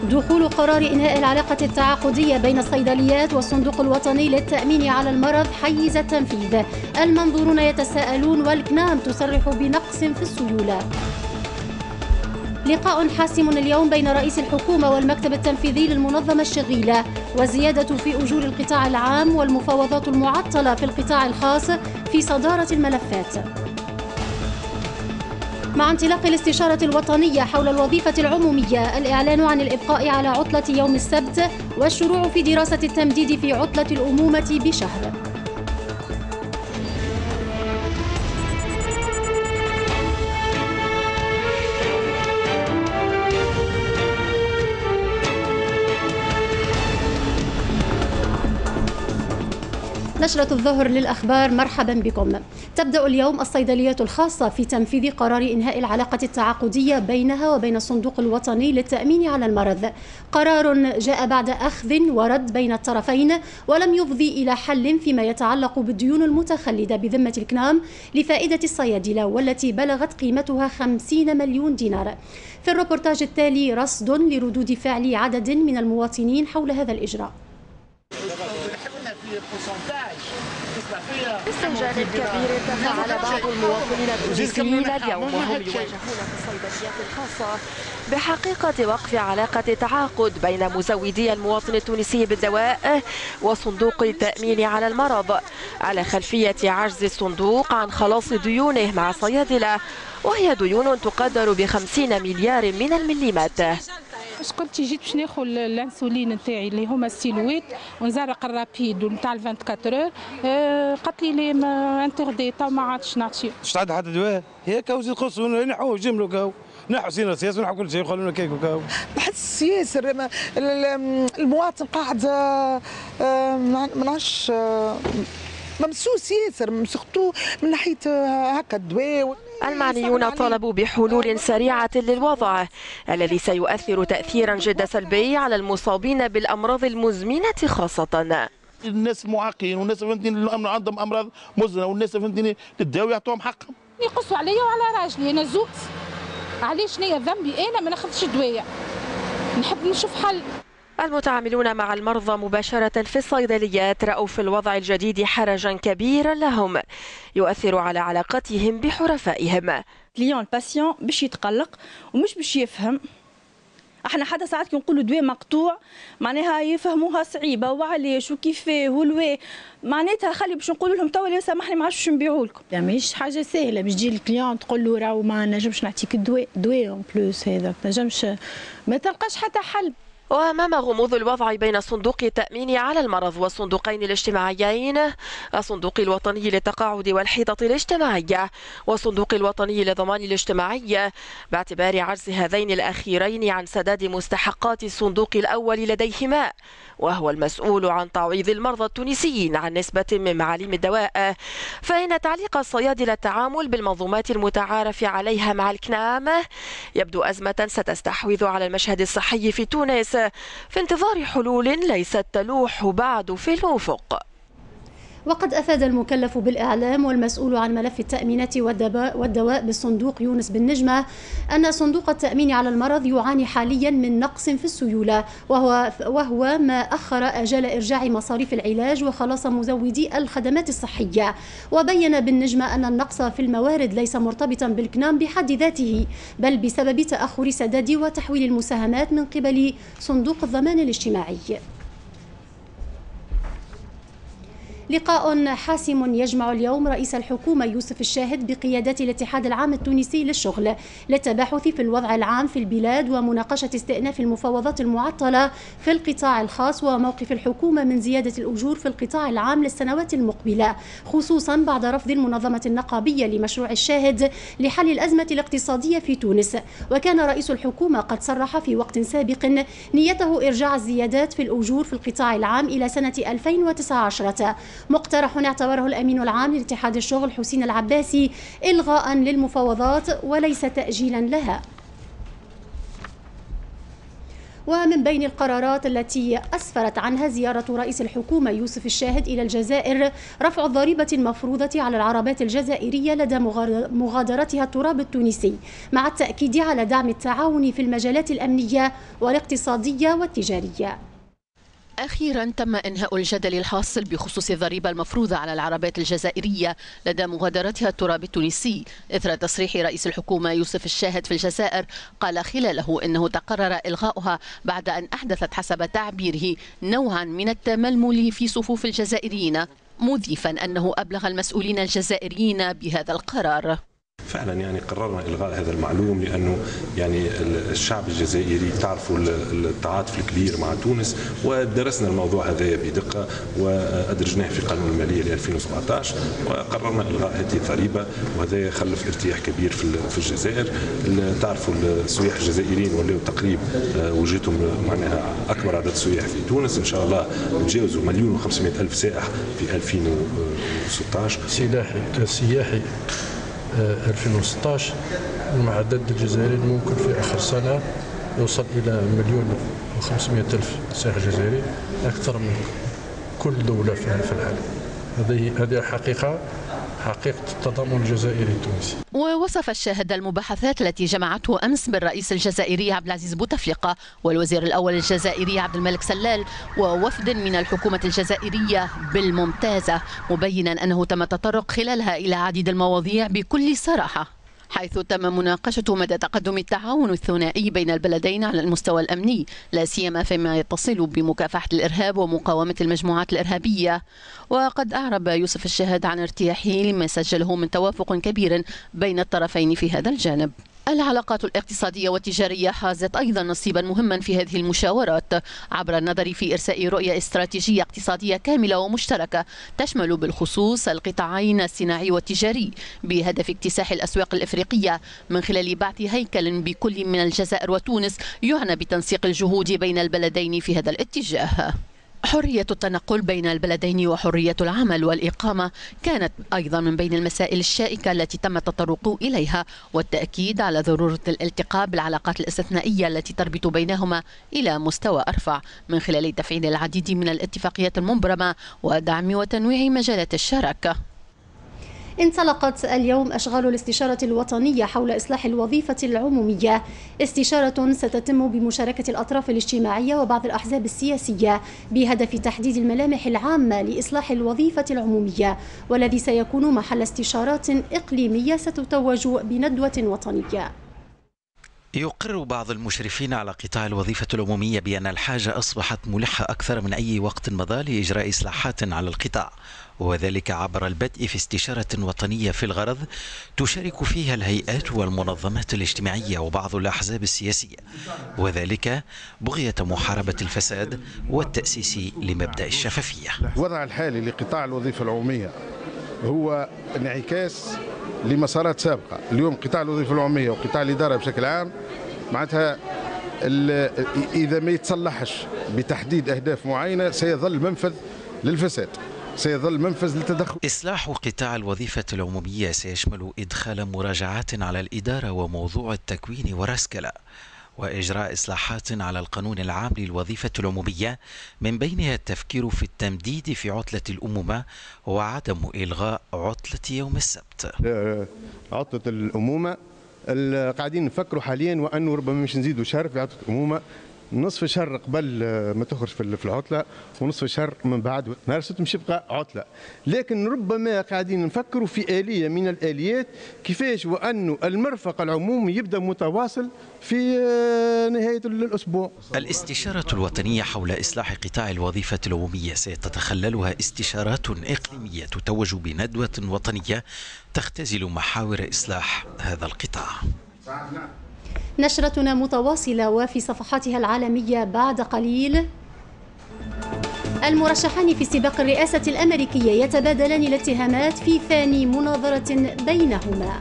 دخول قرار إنهاء العلاقة التعاقدية بين الصيدليات والصندوق الوطني للتأمين على المرض حيز التنفيذ. المنظورون يتساءلون والكنام تصرح بنقص في السيولة. لقاء حاسم اليوم بين رئيس الحكومة والمكتب التنفيذي للمنظمة الشغيلة، وزيادة في أجور القطاع العام والمفاوضات المعطلة في القطاع الخاص في صدارة الملفات. مع انطلاق الاستشارة الوطنية حول الوظيفة العمومية، الإعلان عن الإبقاء على عطلة يوم السبت والشروع في دراسة التمديد في عطلة الأمومة بشهر. نشرة الظهر للأخبار، مرحبا بكم. تبدأ اليوم الصيدليات الخاصة في تنفيذ قرار إنهاء العلاقة التعاقدية بينها وبين الصندوق الوطني للتأمين على المرض. قرار جاء بعد أخذ ورد بين الطرفين ولم يفضي إلى حل فيما يتعلق بالديون المتخلدة بذمة الكنام لفائدة الصيادلة، والتي بلغت قيمتها 50 مليون دينار. في الروبورتاج التالي رصد لردود فعل عدد من المواطنين حول هذا الإجراء. باستنجاد كبير تفاعل بعض المواطنين التونسيين اليوم وهم يواجهون في الصيدليات الخاصة بحقيقة وقف علاقة تعاقد بين مزودي المواطن التونسي بالدواء وصندوق التأمين على المرض على خلفية عجز الصندوق عن خلاص ديونه مع الصيادلة، وهي ديون تقدر ب50 مليار من المليمات. اش قلتي جيت باش ناخذ الانسولين نتاعي اللي هما ستيلويت ونزرق الرابيد ونتاع 24 اور، قالت لي انتردي تو ما عادش نعطي. باش تعد حتى دواء هيك وزيد خصونا نحو جملو كاو نحو سينا سياسه ونحو كل شيء يقولوا لنا كيكو كاو. بحس ياسر المواطن قاعد ما نعرفش ممسوس ياسر سورتو من ناحيه هكا الدواء. المعنيون طالبوا بحلول سريعة للوضع الذي سيؤثر تأثيرا جد سلبي على المصابين بالأمراض المزمنة خاصة. الناس معاقين والناس فهمتني عندهم أمراض مزمنة والناس فهمتني للدواء يعطوهم حقهم. يقصوا عليا وعلى راجلي، أنا زوجت علاش نيا ذنبي أنا ما ناخذش دواء، نحب نشوف حل. المتعاملون مع المرضى مباشرة في الصيدليات رأوا في الوضع الجديد حرجا كبيرا لهم يؤثر على علاقتهم بحرفائهم. كليون الباسيون باش يتقلق ومش باش يفهم. احنا حتى ساعات كي نقولوا دواء مقطوع معناها يفهموها صعيبه وعلاش وكيفاه والواء، معناتها خلي باش نقول لهم توا سامحني ما عادش باش نبيعوا لكم. يعني ماهيش حاجه سهله باش تجي الكليون تقول له راهو ما نجمش نعطيك الدواء اون بلوس، هذاك نجمش ما تلقاش حتى حل. وأمام غموض الوضع بين صندوق التأمين على المرض والصندوقين الاجتماعيين، الصندوق الوطني للتقاعد والحيطة الاجتماعية والصندوق الوطني للضمان الاجتماعي، باعتبار عجز هذين الأخيرين عن سداد مستحقات الصندوق الأول لديهما، وهو المسؤول عن تعويض المرضى التونسيين عن نسبة من معاليم الدواء، فإن تعليق الصيادلة التعامل بالمنظومات المتعارف عليها مع الكنام يبدو أزمة ستستحوذ على المشهد الصحي في تونس في انتظار حلول ليست تلوح بعد في الأفق. وقد أفاد المكلف بالإعلام والمسؤول عن ملف التأمينات والدواء بالصندوق يونس بن نجمة أن صندوق التأمين على المرض يعاني حاليا من نقص في السيولة، وهو ما أخر آجال إرجاع مصاريف العلاج وخلاص مزودي الخدمات الصحية. وبين بن نجمة أن النقص في الموارد ليس مرتبطا بالكنام بحد ذاته، بل بسبب تأخر سداد وتحويل المساهمات من قبل صندوق الضمان الاجتماعي. لقاء حاسم يجمع اليوم رئيس الحكومة يوسف الشاهد بقيادة الاتحاد العام التونسي للشغل للتباحث في الوضع العام في البلاد ومناقشة استئناف المفاوضات المعطلة في القطاع الخاص وموقف الحكومة من زيادة الأجور في القطاع العام للسنوات المقبلة، خصوصا بعد رفض المنظمة النقابية لمشروع الشاهد لحل الأزمة الاقتصادية في تونس. وكان رئيس الحكومة قد صرح في وقت سابق نيته إرجاع الزيادات في الأجور في القطاع العام إلى سنة 2019، مقترح اعتبره الأمين العام لاتحاد الشغل حسين العباسي إلغاء للمفاوضات وليس تأجيلا لها. ومن بين القرارات التي أسفرت عنها زيارة رئيس الحكومة يوسف الشاهد إلى الجزائر رفع الضريبة المفروضة على العربات الجزائرية لدى مغادرتها التراب التونسي، مع التأكيد على دعم التعاون في المجالات الأمنية والاقتصادية والتجارية. أخيرا تم إنهاء الجدل الحاصل بخصوص الضريبة المفروضة على العربات الجزائرية لدى مغادرتها التراب التونسي، إثر تصريح رئيس الحكومة يوسف الشاهد في الجزائر قال خلاله إنه تقرر إلغاؤها بعد أن أحدثت حسب تعبيره نوعا من التململ في صفوف الجزائريين، مضيفا أنه أبلغ المسؤولين الجزائريين بهذا القرار. فعلا يعني قررنا الغاء هذا المعلوم لانه يعني الشعب الجزائري تعرفوا التعاطف الكبير مع تونس، ودرسنا الموضوع هذا بدقه وادرجناه في قانون الماليه ل 2017 وقررنا الغاء هذه الضريبه، وهذا خلف ارتياح كبير في الجزائر. تعرفوا السياح الجزائريين ولاو تقريبا وجهتهم معناها اكبر عدد سياح في تونس، ان شاء الله نتجاوزوا 1,500,000 سائح في 2016. سياحي 2016 المعدل الجزائري ممكن في آخر سنة يوصل إلى 1,500,000 سائح جزائري، أكثر من كل دولة في العالم. هذه حقيقة التضامن الجزائري التونسي. ووصف الشاهد المباحثات التي جمعته أمس بالرئيس الجزائري عبد العزيز بوتفليقة والوزير الأول الجزائري عبد الملك سلال ووفد من الحكومة الجزائرية بالممتازة، مبينا أنه تم التطرق خلالها إلى عديد المواضيع بكل صراحة، حيث تم مناقشة مدى تقدم التعاون الثنائي بين البلدين على المستوى الأمني، لا سيما فيما يتصل بمكافحة الإرهاب ومقاومة المجموعات الإرهابية. وقد أعرب يوسف الشاهد عن ارتياحه لما سجله من توافق كبير بين الطرفين في هذا الجانب. العلاقات الاقتصادية والتجارية حازت أيضا نصيبا مهما في هذه المشاورات عبر النظر في إرساء رؤية استراتيجية اقتصادية كاملة ومشتركة تشمل بالخصوص القطاعين الصناعي والتجاري، بهدف اكتساح الأسواق الإفريقية من خلال بعث هيكل بكل من الجزائر وتونس يعنى بتنسيق الجهود بين البلدين في هذا الاتجاه. حرية التنقل بين البلدين وحرية العمل والإقامة كانت أيضا من بين المسائل الشائكة التي تم التطرق إليها، والتأكيد على ضرورة الالتقاء بالعلاقات الاستثنائية التي تربط بينهما إلى مستوى أرفع من خلال تفعيل العديد من الاتفاقيات المبرمة ودعم وتنويع مجالات الشراكة. انطلقت اليوم أشغال الاستشارة الوطنية حول إصلاح الوظيفة العمومية، استشارة ستتم بمشاركة الأطراف الاجتماعية وبعض الأحزاب السياسية بهدف تحديد الملامح العامة لإصلاح الوظيفة العمومية، والذي سيكون محل استشارات إقليمية ستتوج بندوة وطنية. يقر بعض المشرفين على قطاع الوظيفة العمومية بأن الحاجة أصبحت ملحة أكثر من أي وقت مضى لإجراء إصلاحات على القطاع، وذلك عبر البدء في استشارة وطنية في الغرض تشارك فيها الهيئات والمنظمات الاجتماعية وبعض الأحزاب السياسية، وذلك بغية محاربة الفساد والتأسيس لمبدأ الشفافية. الوضع الحالي لقطاع الوظيفة العمومية هو انعكاس لمسارات سابقة. اليوم قطاع الوظيفة العمومية وقطاع الإدارة بشكل عام معناتها إذا ما يتصلحش بتحديد أهداف معينة سيظل منفذ للفساد، سيظل منفذ للتدخل. إصلاح قطاع الوظيفة العمومية سيشمل إدخال مراجعات على الإدارة وموضوع التكوين والرسكلة، وإجراء إصلاحات على القانون العام للوظيفة العمومية، من بينها التفكير في التمديد في عطلة الأمومة وعدم إلغاء عطلة يوم السبت. عطلة الأمومة قاعدين نفكروا حاليا وأنه ربما مش نزيدوا شهر في عطلة الأمومة، نصف شهر قبل ما تخرج في العطلة ونصف شهر من بعد، نهار السبت مش يبقى عطلة. لكن ربما قاعدين نفكروا في آلية من الآليات كيفاش وأنه المرفق العمومي يبدأ متواصل في نهاية الأسبوع. الاستشارة الوطنية حول إصلاح قطاع الوظيفة العمومية سيتخللها استشارات إقليمية تتوج بندوة وطنية تختزل محاور إصلاح هذا القطاع. نشرتنا متواصلة وفي صفحاتها العالمية بعد قليل. المرشحان في سباق الرئاسة الأمريكية يتبادلان الاتهامات في ثاني مناظرة بينهما.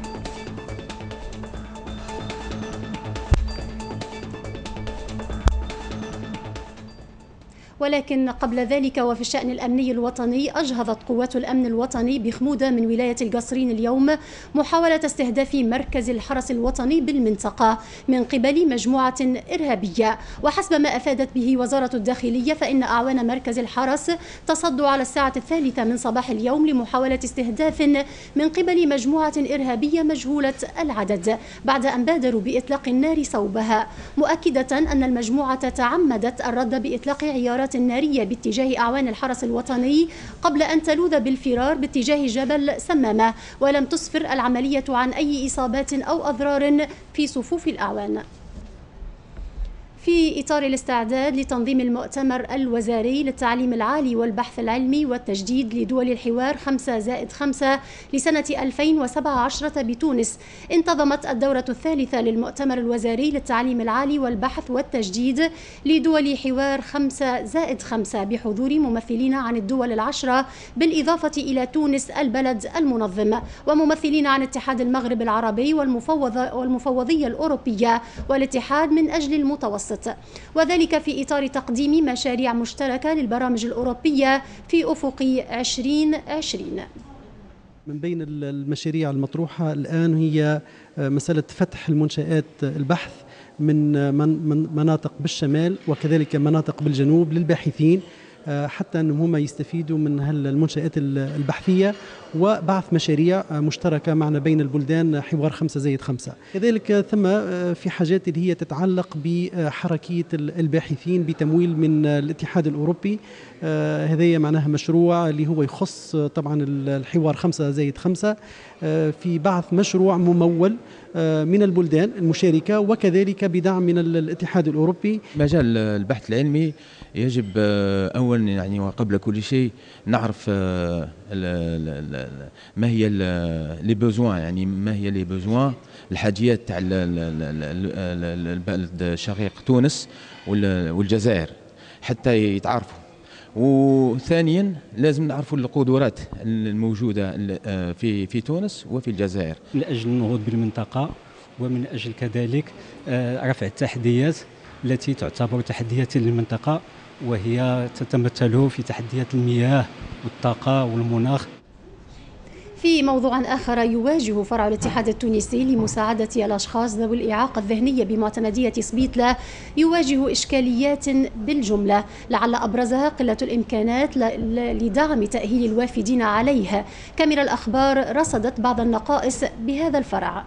ولكن قبل ذلك وفي الشأن الأمني الوطني أجهضت قوات الأمن الوطني بخمودة من ولاية القصرين اليوم محاولة استهداف مركز الحرس الوطني بالمنطقة من قبل مجموعة إرهابية. وحسب ما أفادت به وزارة الداخلية فإن أعوان مركز الحرس تصدوا على الساعة 3 من صباح اليوم لمحاولة استهداف من قبل مجموعة إرهابية مجهولة العدد بعد أن بادروا بإطلاق النار صوبها، مؤكدة أن المجموعة تعمدت الرد بإطلاق عيارات نارية باتجاه أعوان الحرس الوطني قبل أن تلوذ بالفرار باتجاه جبل سمامة، ولم تسفر العملية عن أي إصابات أو أضرار في صفوف الأعوان. في إطار الاستعداد لتنظيم المؤتمر الوزاري للتعليم العالي والبحث العلمي والتجديد لدول الحوار 5+5 لسنة 2017 بتونس، انتظمت الدورة الثالثة للمؤتمر الوزاري للتعليم العالي والبحث والتجديد لدول حوار 5+5 بحضور ممثلين عن الدول العشرة بالإضافة إلى تونس البلد المنظم، وممثلين عن اتحاد المغرب العربي والمفوضية الأوروبية والاتحاد من أجل المتوسط، وذلك في إطار تقديم مشاريع مشتركة للبرامج الأوروبية في أفق 2020. من بين المشاريع المطروحة الآن هي مسألة فتح المنشآت البحث من مناطق بالشمال وكذلك مناطق بالجنوب للباحثين حتى أنهم هم يستفيدوا من المنشآت البحثية وبعث مشاريع مشتركة معنا بين البلدان حوار 5+5. كذلك ثم في حاجات اللي هي تتعلق بحركية الباحثين بتمويل من الاتحاد الأوروبي. هذا معناها مشروع اللي هو يخص طبعا الحوار 5+5 في بعث مشروع ممول من البلدان المشاركة وكذلك بدعم من الاتحاد الأوروبي. مجال البحث العلمي يجب أولا يعني وقبل كل شيء نعرف ما هي لي بوزوان، يعني ما هي لي بوزوان الحاجيات تاع البلد الشقيق تونس والجزائر حتى يتعرفوا. وثانيا لازم نعرفوا القدرات الموجودة في تونس وفي الجزائر من أجل النهوض بالمنطقة ومن أجل كذلك رفع التحديات التي تعتبر تحديات للمنطقة، وهي تتمثل في تحديات المياه والطاقة والمناخ. في موضوع آخر، يواجه فرع الاتحاد التونسي لمساعدة الأشخاص ذوي الإعاقة الذهنية بمعتمدية سبيتلا يواجه إشكاليات بالجملة، لعل أبرزها قلة الإمكانات لدعم تأهيل الوافدين عليه. كاميرا الأخبار رصدت بعض النقائص بهذا الفرع.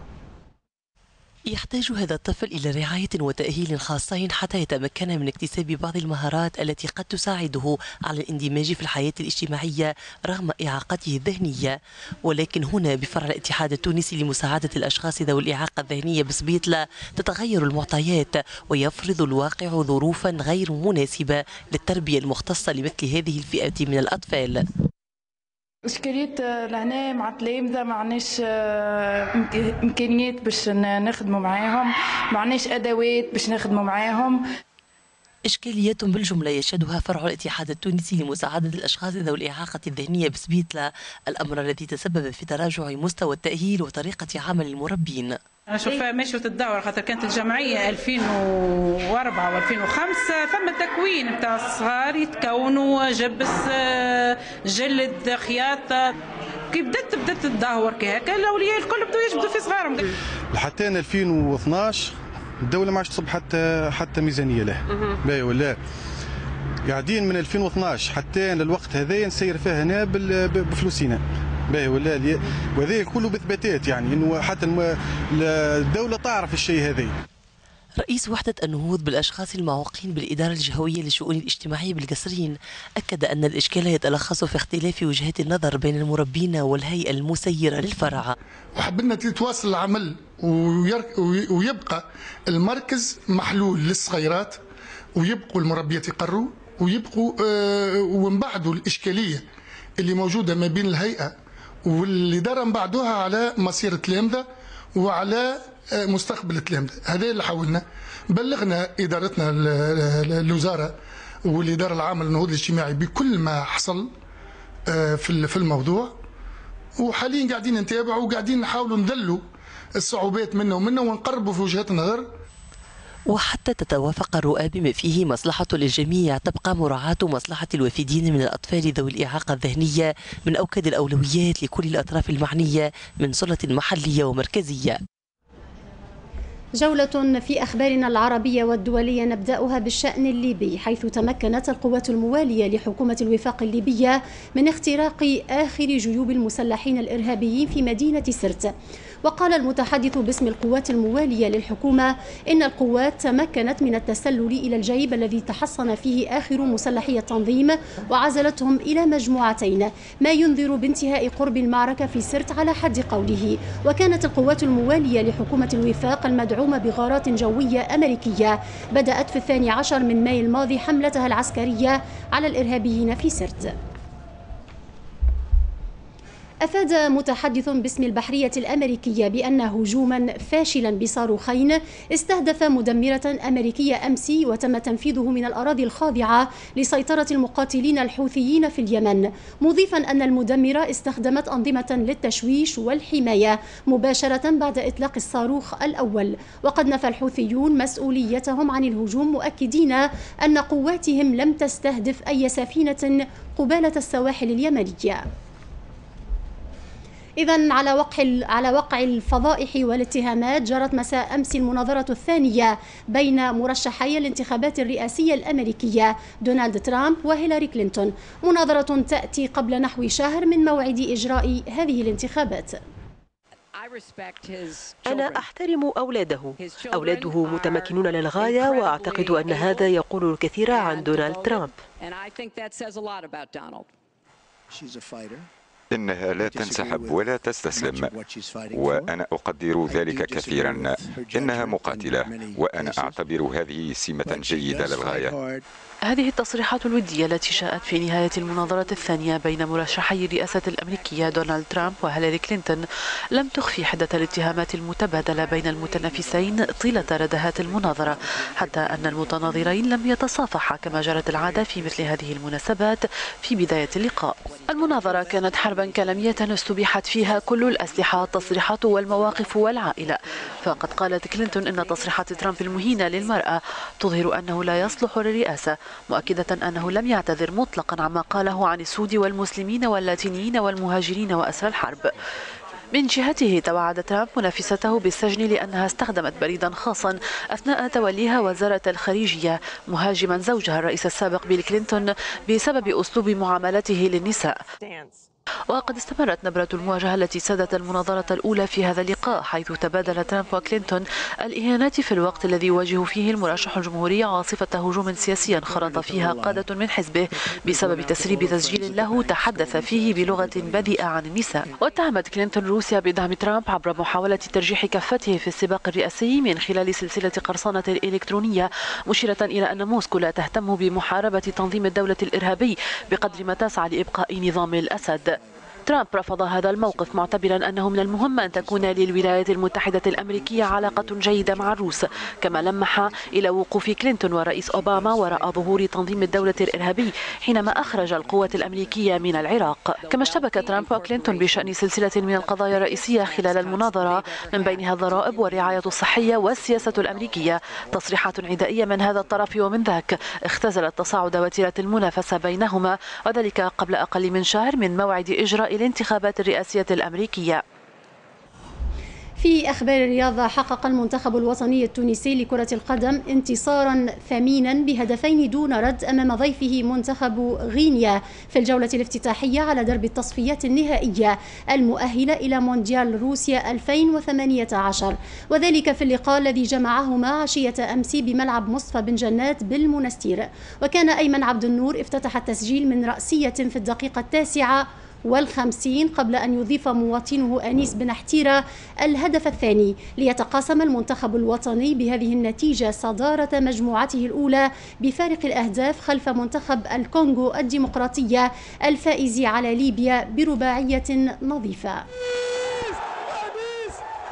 يحتاج هذا الطفل إلى رعاية وتأهيل خاصين حتى يتمكن من اكتساب بعض المهارات التي قد تساعده على الاندماج في الحياة الاجتماعية رغم إعاقته الذهنية. ولكن هنا بفرع الاتحاد التونسي لمساعدة الأشخاص ذوي الإعاقة الذهنية بسبيتلا تتغير المعطيات ويفرض الواقع ظروفا غير مناسبة للتربية المختصة لمثل هذه الفئة من الأطفال. إشكاليات لهنا مع التلامذة ما عندناش إمكانيات باش نخدموا معاهم، ما عندناش أدوات باش نخدموا معاهم. إشكاليات بالجملة يشهدها فرع الاتحاد التونسي لمساعدة الأشخاص ذوي الإعاقة الذهنية بسبيتلا، الأمر الذي تسبب في تراجع مستوى التأهيل وطريقة عمل المربين. أنا شوف ماشية الدورة خاطر كانت الجمعية 2004 و2005 فما تكوين نتاع الصغار يتكونوا جبس جلد خياطة. كي بدات الدهور كهكا الأولياء الكل بدوا يجبدوا في صغارهم. لحتى 2012 الدولة ما عادش تصب حتى ميزانية له. باهي ولا قاعدين من 2012 حتى للوقت هذا نسير فيها هنا بفلوسنا. باهي ولا وهذا كله باثباتات، يعني انه حتى الدولة تعرف الشيء هذا. رئيس وحدة النهوض بالأشخاص المعوقين بالإدارة الجهوية للشؤون الاجتماعية بالقصرين أكد أن الإشكال يتلخص في اختلاف وجهات النظر بين المربين والهيئة المسيرة للفرع. وحبنا تتواصل العمل ويبقى المركز محلول للصغيرات ويبقوا المربيات يقروا ويبقوا ونبعدوا الإشكالية اللي موجودة ما بين الهيئة والإدارة نبعدوها على مصير التلامذة وعلى مستقبل التلامذة. هذا اللي حاولنا بلغنا إدارتنا الوزارة والإدارة العامة للنهوض الاجتماعي بكل ما حصل في الموضوع، وحاليا قاعدين نتابعوا وقاعدين نحاولوا نذلوا الصعوبات منا ونقربوا في وجهات النظر. وحتى تتوافق الرؤى بما فيه مصلحة للجميع تبقى مراعاة مصلحة الوافدين من الأطفال ذوي الإعاقة الذهنية من أوكد الأولويات لكل الأطراف المعنية من سلطة محلية ومركزية. جولة في أخبارنا العربية والدولية نبدأها بالشأن الليبي، حيث تمكنت القوات الموالية لحكومة الوفاق الليبية من اختراق آخر جيوب المسلحين الإرهابيين في مدينة سرت. وقال المتحدث باسم القوات الموالية للحكومة إن القوات تمكنت من التسلل إلى الجيب الذي تحصن فيه آخر مسلحي التنظيم وعزلتهم إلى مجموعتين، ما ينذر بانتهاء قرب المعركة في سرت على حد قوله. وكانت القوات الموالية لحكومة الوفاق المدعومة بغارات جوية أمريكية بدأت في 12 من مايو الماضي حملتها العسكرية على الإرهابيين في سرت. أفاد متحدث باسم البحرية الأمريكية بأن هجوما فاشلا بصاروخين استهدف مدمرة أمريكية أمس وتم تنفيذه من الأراضي الخاضعة لسيطرة المقاتلين الحوثيين في اليمن، مضيفا أن المدمرة استخدمت أنظمة للتشويش والحماية مباشرة بعد إطلاق الصاروخ الأول. وقد نفى الحوثيون مسؤوليتهم عن الهجوم، مؤكدين أن قواتهم لم تستهدف أي سفينة قبالة السواحل اليمنية. إذن على وقع الفضائح والاتهامات جرت مساء أمس المناظرة الثانية بين مرشحي الانتخابات الرئاسية الأمريكية دونالد ترامب وهيلاري كلينتون، مناظرة تأتي قبل نحو شهر من موعد إجراء هذه الانتخابات. أنا أحترم أولاده متمكنون للغاية، وأعتقد أن هذا يقول الكثير عن دونالد ترامب. إنها لا تنسحب ولا تستسلم، وأنا أقدر ذلك كثيرا. إنها مقاتلة، وأنا أعتبر هذه سمة جيدة للغاية. هذه التصريحات الودية التي جاءت في نهاية المناظرة الثانية بين مرشحي الرئاسة الأمريكية دونالد ترامب وهيلاري كلينتون لم تخفي حدة الاتهامات المتبادلة بين المتنافسين طيلة ردهات المناظرة، حتى أن المتناظرين لم يتصافحا كما جرت العادة في مثل هذه المناسبات في بداية اللقاء. المناظرة كانت حربا كلامية استبيحت فيها كل الأسلحة، التصريحات والمواقف والعائلة. فقد قالت كلينتون إن تصريحات ترامب المهينة للمرأة تظهر أنه لا يصلح للرئاسة، مؤكدة أنه لم يعتذر مطلقا عما قاله عن السود والمسلمين واللاتينيين والمهاجرين وأسرى الحرب. من جهته توعد ترامب منافسته بالسجن لأنها استخدمت بريدا خاصا أثناء توليها وزارة الخارجية، مهاجما زوجها الرئيس السابق بيل كلينتون بسبب أسلوب معاملته للنساء. وقد استمرت نبرة المواجهة التي سادت المناظرة الأولى في هذا اللقاء، حيث تبادل ترامب وكلينتون الإهانات في الوقت الذي يواجه فيه المرشح الجمهوري عاصفة هجوم سياسي خرط فيها قادة من حزبه بسبب تسريب تسجيل له تحدث فيه بلغة بذيئة عن النساء. واتهمت كلينتون روسيا بدعم ترامب عبر محاولة ترجيح كفته في السباق الرئاسي من خلال سلسلة قرصنة إلكترونية، مشيرة إلى أن موسكو لا تهتم بمحاربة تنظيم الدولة الإرهابي بقدر ما تسعى لإبقاء نظام الأسد. ترامب رفض هذا الموقف، معتبرا أنه من المهم أن تكون للولايات المتحدة الأمريكية علاقة جيدة مع الروس، كما لمح إلى وقوف كلينتون ورئيس أوباما وراء ظهور تنظيم الدولة الإرهابي حينما أخرج القوات الأمريكية من العراق. كما اشتبك ترامب وكلينتون بشأن سلسلة من القضايا الرئيسية خلال المناظرة، من بينها الضرائب والرعاية الصحية والسياسة الأمريكية. تصريحات عدائية من هذا الطرف ومن ذاك اختزلت تصاعد وتيرة المنافسة بينهما، وذلك قبل أقل من شهر من موعد إجراء الانتخابات الرئاسية الأمريكية. في أخبار الرياضة، حقق المنتخب الوطني التونسي لكرة القدم انتصارا ثمينا بهدفين دون رد أمام ضيفه منتخب غينيا في الجولة الافتتاحية على درب التصفيات النهائية المؤهلة إلى مونديال روسيا 2018، وذلك في اللقاء الذي جمعهما عشية أمس بملعب مصطفى بن جنات بالمنستير. وكان أيمن عبد النور افتتح التسجيل من رأسية في الدقيقة 59 قبل أن يضيف مواطنه أنيس بن حتيرة الهدف الثاني، ليتقاسم المنتخب الوطني بهذه النتيجة صدارة مجموعته الأولى بفارق الأهداف خلف منتخب الكونغو الديمقراطية الفائز على ليبيا برباعية نظيفة.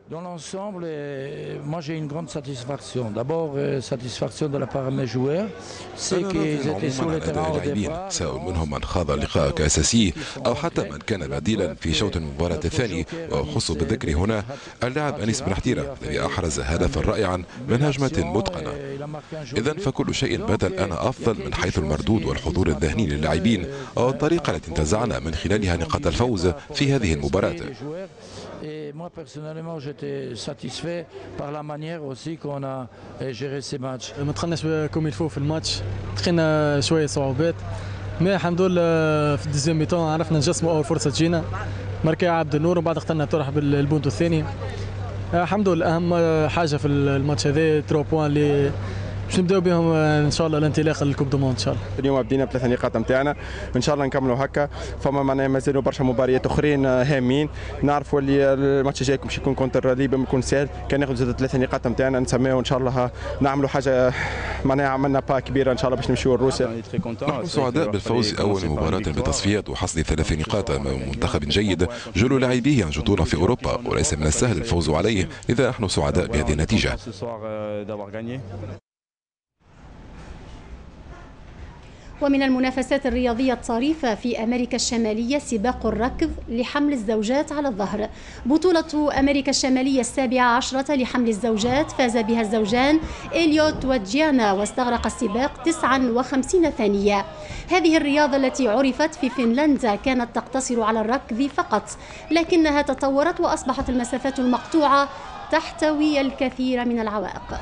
Dans l'ensemble, moi j'ai une grande satisfaction. D'abord, satisfaction de la part de mes joueurs. C'est qu'ils étaient sur le terrain au départ. سواء منهم من خاض اللقاء كأساسي أو حتى من كان بديلا في شوط المباراة الثاني، وأخص بالذكر هنا اللاعب أنيس بن حتيرة الذي أحرز هدفا رائعا من هجمة متقنة. إذن فكل شيء بات الآن أفضل من حيث المردود والحضور الذهني للاعبين والطريقة التي انتزعنا من خلالها نقاط الفوز في هذه المباراة. Et moi personnellement j'étais satisfait par la manière aussi qu'on a géré ces matchs. ما دخلناش كوم يلفو في الماتش، دخلنا شويه صعوبات، مي الحمد لله في الديزيام ميتون عرفنا نجسموا اول فرصه تجينا، ماركا عبد النور وبعد اخترنا ترحب بالبونتو الثاني. الحمد لله اهم حاجه في الماتش هذا 3 بوان اللي باش نبداو بهم ان شاء الله الانطلاق للكوب دو موند ان شاء الله. اليوم بدينا ب3 نقاط نتاعنا ان شاء الله نكملوا هكا، فما معناها مازالوا برشا مباريات اخرين هامين، نعرفوا اللي الماتش الجاي باش يكون كونتر ليبيا ما يكون سهل، كان ناخذ زاد 3 نقاط نتاعنا نسميو ان شاء الله نعملوا حاجه معناها عملنا با كبيره ان شاء الله باش نمشيو لروسيا. نحن سعداء بالفوز اول مباراة بالتصفيات وحصد 3 نقاط امام منتخب جيد جل لاعبيه ينجطون في اوروبا، وليس من السهل الفوز عليه، لذا نحن سعداء بهذه النتيجة. ومن المنافسات الرياضية الطريفة في أمريكا الشمالية سباق الركض لحمل الزوجات على الظهر. بطولة أمريكا الشمالية 17 لحمل الزوجات فاز بها الزوجان إليوت وجيانا، واستغرق السباق 59 ثانية. هذه الرياضة التي عرفت في فنلندا كانت تقتصر على الركض فقط، لكنها تطورت وأصبحت المسافات المقطوعة تحتوي الكثير من العوائق.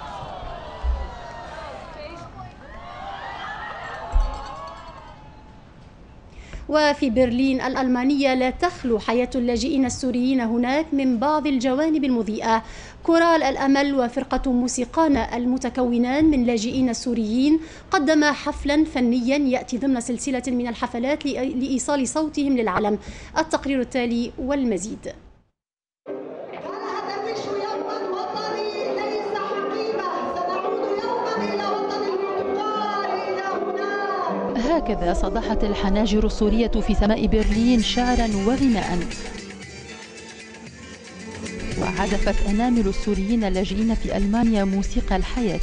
وفي برلين الألمانية لا تخلو حياة اللاجئين السوريين هناك من بعض الجوانب المضيئة. كورال الأمل وفرقة موسيقانا المتكونان من لاجئين سوريين قدم حفلا فنيا يأتي ضمن سلسلة من الحفلات لإيصال صوتهم للعالم. التقرير التالي والمزيد. هكذا صدحت الحناجر السورية في سماء برلين شعرا وغناء، وعزفت أنامل السوريين اللاجئين في ألمانيا موسيقى الحياة.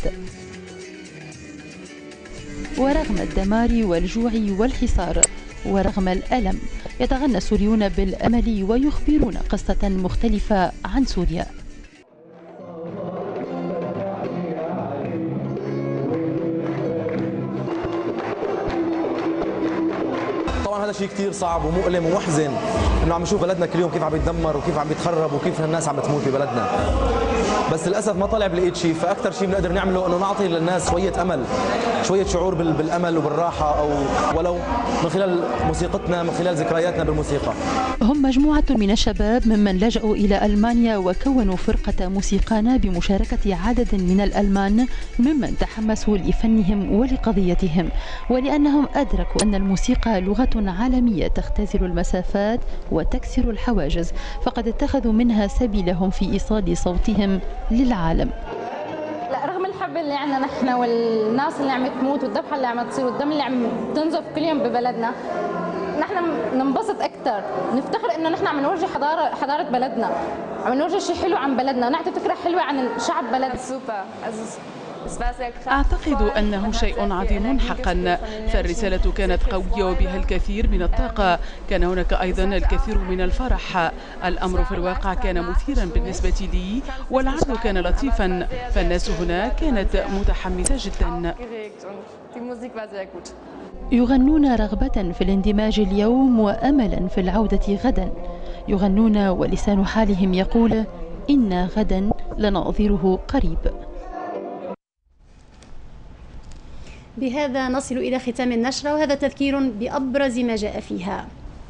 ورغم الدمار والجوع والحصار ورغم الألم يتغنى السوريون بالأمل ويخبرون قصة مختلفة عن سوريا. هذا شيء كثير صعب ومؤلم ومحزن انه عم نشوف بلدنا كل يوم كيف عم يتدمر وكيف عم يتخرب وكيف الناس عم تموت ببلدنا، بس للاسف ما طلع بلقيت شيء. فاكثر شيء بنقدر نعمله انه نعطي للناس شويه امل، شويه شعور بالامل وبالراحه، او ولو من خلال موسيقتنا، من خلال ذكرياتنا بالموسيقى. هم مجموعه من الشباب ممن لجأوا الى المانيا وكونوا فرقه موسيقانا بمشاركه عدد من الالمان ممن تحمسوا لفنهم ولقضيتهم، ولانهم ادركوا ان الموسيقى لغه عالميه تختزل المسافات وتكسر الحواجز، فقد اتخذوا منها سبيلهم في ايصال صوتهم للعالم. لا، رغم الحب اللي عندنا نحن والناس اللي عم تموت والذبحه اللي عم تصير والدم اللي عم تنزف كل يوم ببلدنا، نحن ننبسط اكثر، نفتخر انه نحن عم نورجي حضاره بلدنا، عم نورجي شيء حلو عن بلدنا، ونعطي فكره حلوه عن شعب بلدنا. أعتقد أنه شيء عظيم حقا، فالرسالة كانت قوية وبها الكثير من الطاقة، كان هناك أيضا الكثير من الفرح. الأمر في الواقع كان مثيرا بالنسبة لي، والعرض كان لطيفا، فالناس هنا كانت متحمسة جدا. يغنون رغبة في الاندماج اليوم وأملا في العودة غدا، يغنون ولسان حالهم يقول إن غدا لنظيره قريب. بهذا نصل إلى ختام النشرة، وهذا تذكير بأبرز ما جاء فيها.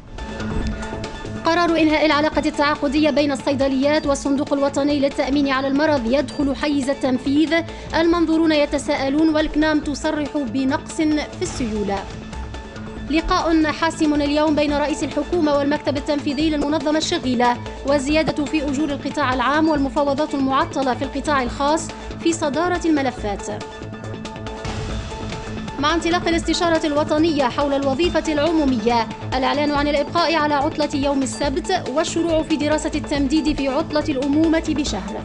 قرار إنهاء العلاقة التعاقدية بين الصيدليات والصندوق الوطني للتأمين على المرض يدخل حيز التنفيذ. المنظورون يتساءلون والكنام تصرح بنقص في السيولة. لقاء حاسم اليوم بين رئيس الحكومة والمكتب التنفيذي للمنظمة الشغيلة، والزيادة في أجور القطاع العام والمفاوضات المعطلة في القطاع الخاص في صدارة الملفات. مع انطلاق الاستشارة الوطنية حول الوظيفة العمومية، الإعلان عن الإبقاء على عطلة يوم السبت والشروع في دراسة التمديد في عطلة الأمومة بشهر.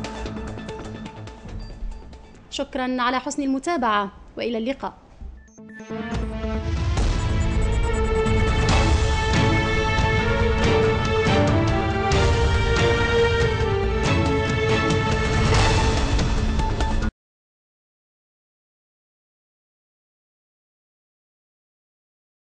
شكرا على حسن المتابعة وإلى اللقاء.